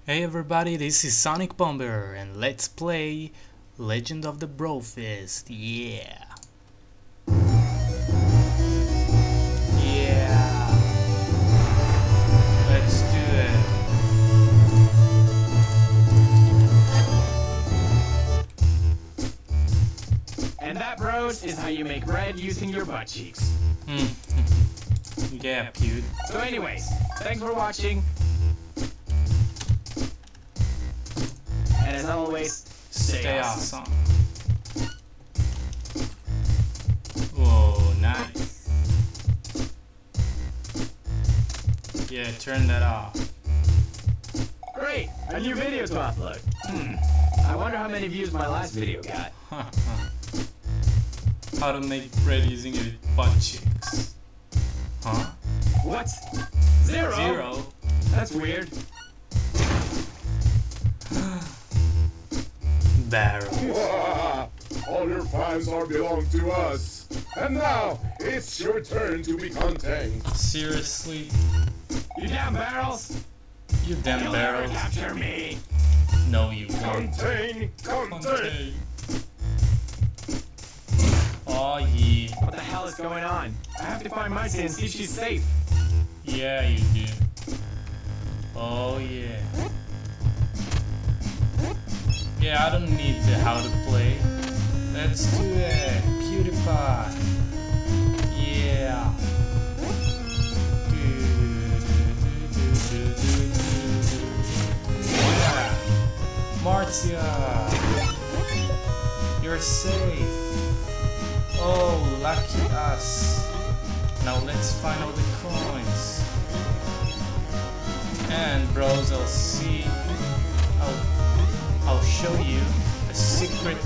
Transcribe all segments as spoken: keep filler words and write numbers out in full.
Hey everybody, this is Sonic Bomber and let's play Legend of the Brofist. Yeah. Yeah. Let's do it. And that, bros, is how you make red using your butt cheeks. Hmm. Yeah, dude. So anyways, thanks for watching. And as always, stay, Stay awesome. awesome. Whoa, nice. Yeah, turn that off. Great, a new video to upload. Hmm, I wonder how many views my last video got. How to make bread using your butt cheeks. Huh? What? Zero? Zero? That's weird. Barrel. All your fans are belong to us. And now, it's your turn to be contained. Seriously? You damn barrels! You damn You'll never barrels. capture me! No, you won't. Contain, contain. Contain. Oh yeah. What the hell is going on? I have to find Marcy and see if she's safe. Yeah, you do. Oh yeah. Yeah, I don't need the how to play. Let's do it. PewDiePie. Yeah. Yeah. Marcia. You're safe. Oh, lucky us. Now let's find all the coins. And bros, I'll see. I'll, I'll show you a secret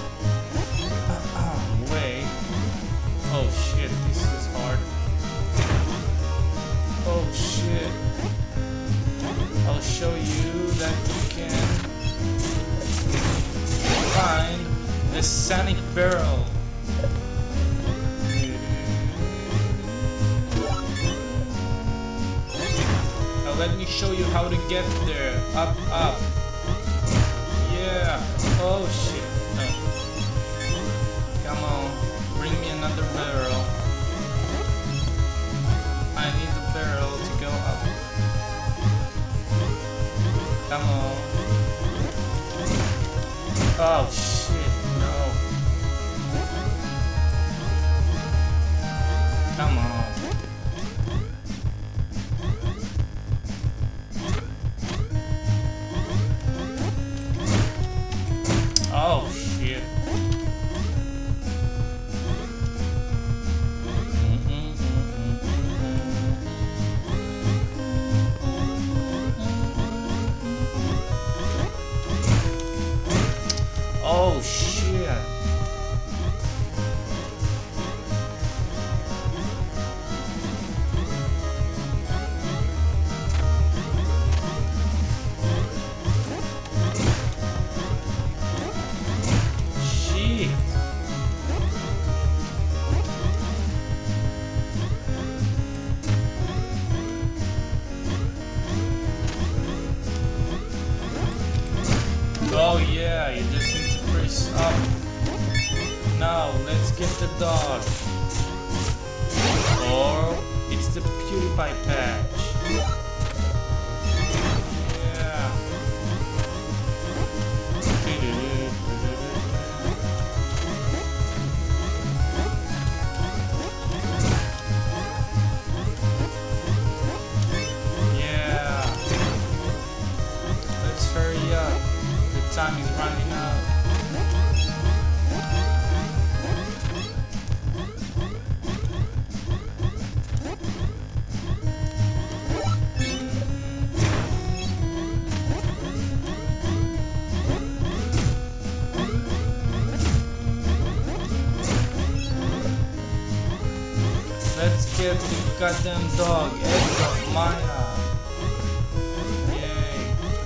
uh, way. Oh shit, this is hard. Oh shit. I'll show you that you can find the Sonic Barrel. Now let me show you how to get there. Up, up. Yeah. Oh shit. No. Come on. Bring me another barrel. I need the barrel to go up. Come on. Oh shit. No. Come on. Oh shit. Oh shit. Shit. Oh yeah, you just need to press up. Now let's get the dog. Or it's the PewDiePie patch. Yeah. Yeah. Let's hurry up. The time is running out. Let's get the goddamn dog, Edgar Maya. Yay.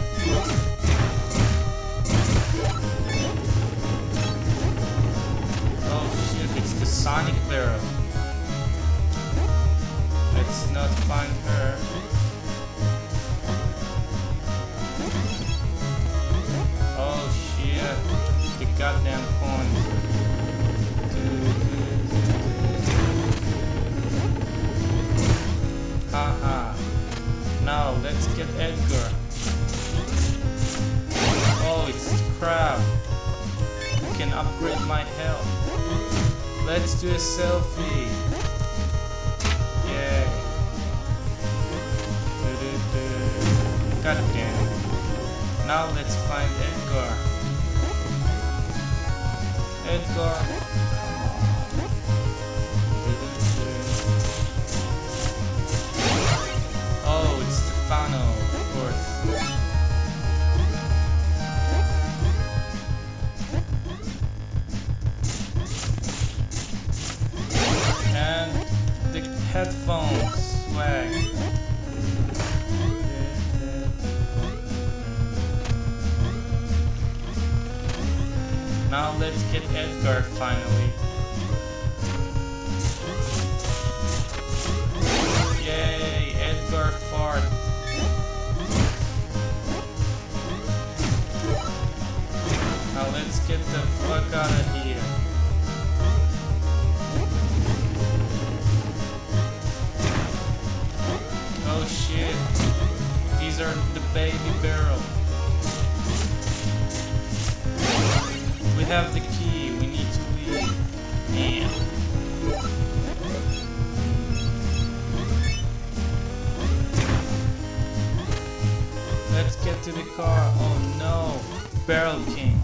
Oh shit, it's the Sonic Barrel. Let's not find her. Crab. I can upgrade my health. Let's do a selfie. Yay. God damn. Now let's find Edgar. Edgar. Oh, it's Stefano, of course. And the headphones swag. Now let's get Edgar finally. Yay, Edgar fart. Now let's get the fuck out of here. Oh shit. These are the baby barrel. We have the key, we need to leave. Damn. Let's get to the car. Oh no. Barrel King.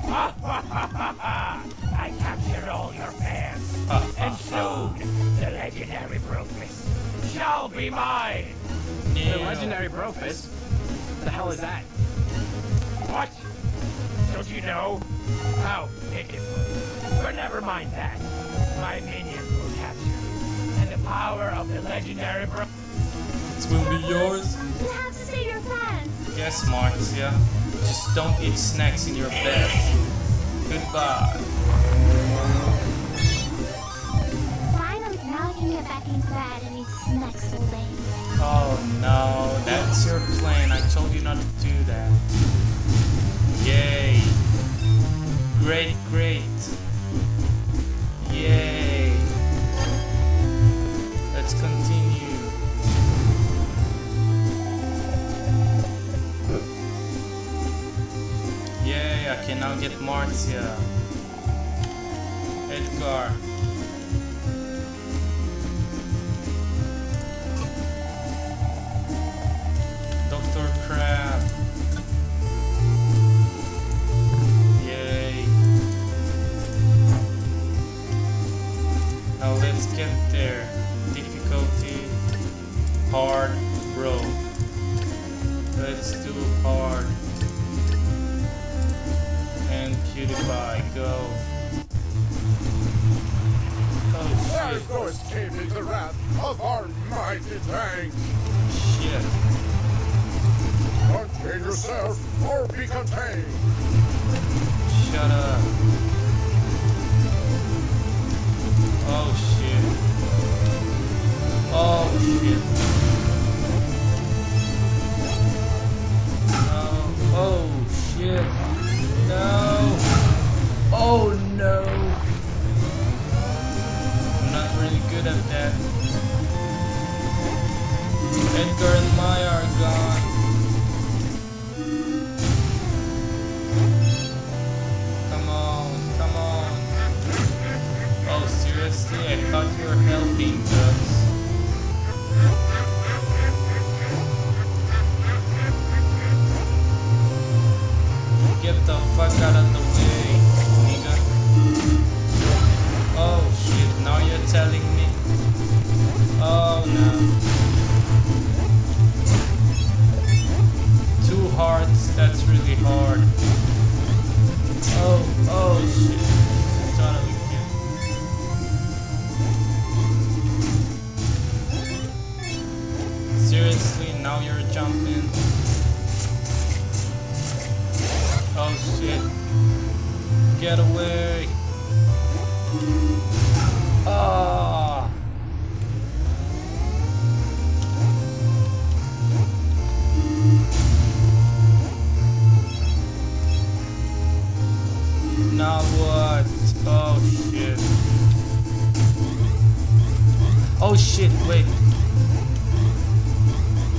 I captured all your fans. Uh, and uh, soon the legendary Brofist shall be mine. The no. legendary Brofist? What the hell is that? What? Don't you know? How pitiful. But never mind that. My minions will capture you. And the power of the legendary Bro... It will be yours. You have to save your fans. Yes, Marcia. Just don't eat snacks in your bed. Goodbye. Finally, now I can get back into bed and eat snacks all day. Oh no, that's your plan. I told you not to do that. Yay. Great, great. Yay. Let's continue. Yay, I can now get Marcia. Edgar. Doctor Crab. Yay. Now let's get there. Difficulty hard, bro. Let's do hard. And PewDiePie, go. Oh There shit. goes escaping the wrath of our mighty tank. Shit. Contain yourself or be contained. Shut up. Oh shit. Oh shit. No. Oh shit. No. Oh no. I'm not really good at that. Edgar and Maya are gone. Come on, come on. Oh, seriously? I thought you were helping, Drugs. Get the fuck out of the way, nigga. Oh shit, now you're telling me. Oh no. Two hearts, that's really hard. Oh, oh shit. Totally killed. Seriously, now you're jumping. Oh shit. Get away. Ah. Now what? Oh shit. Oh shit, wait.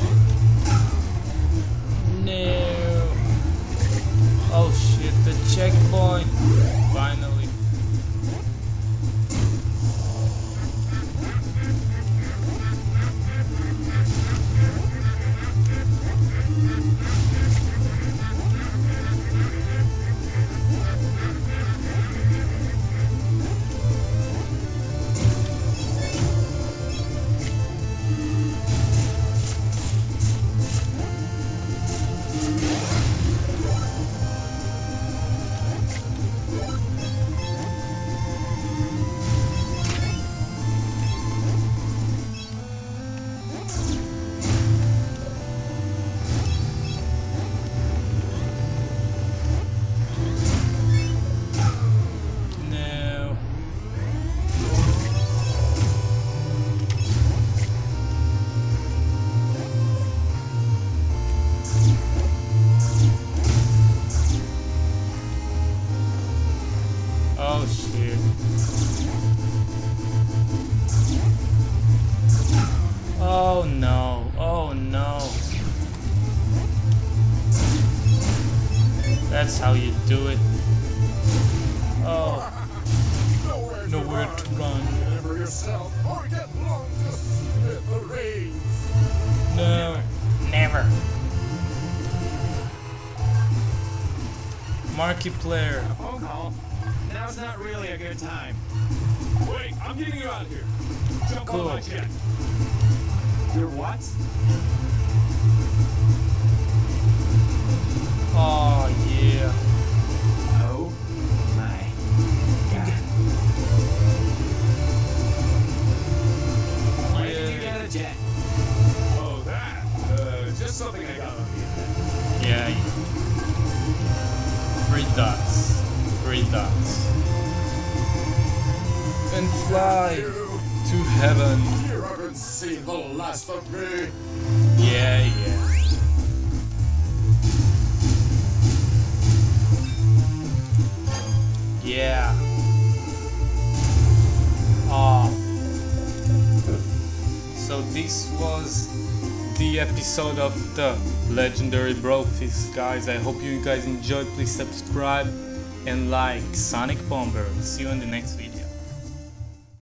No. Oh shit, the check checkpoint. Finally. Oh shit. Oh no, oh no. That's how you do it. Oh, Nowhere, nowhere to run. Deliver yourself or get long to split the reins. No, never. Marquee player. A phone call? Now's not really a good time. Wait, I'm getting you out of here. Jump Cool. on my jet. Your what? Oh yeah. Oh my god. Where did you get a jet? Oh, that? Uh, just something I got on the internet. Yeah. yeah. Three dots. Three dots. And fly You, to heaven. you haven't seen the last of me. Yeah, yeah. Yeah. Ah. So this was the episode of the Legendary Brofist, guys. I hope you guys enjoyed. Please subscribe and like Sonic Bomber. See you in the next video.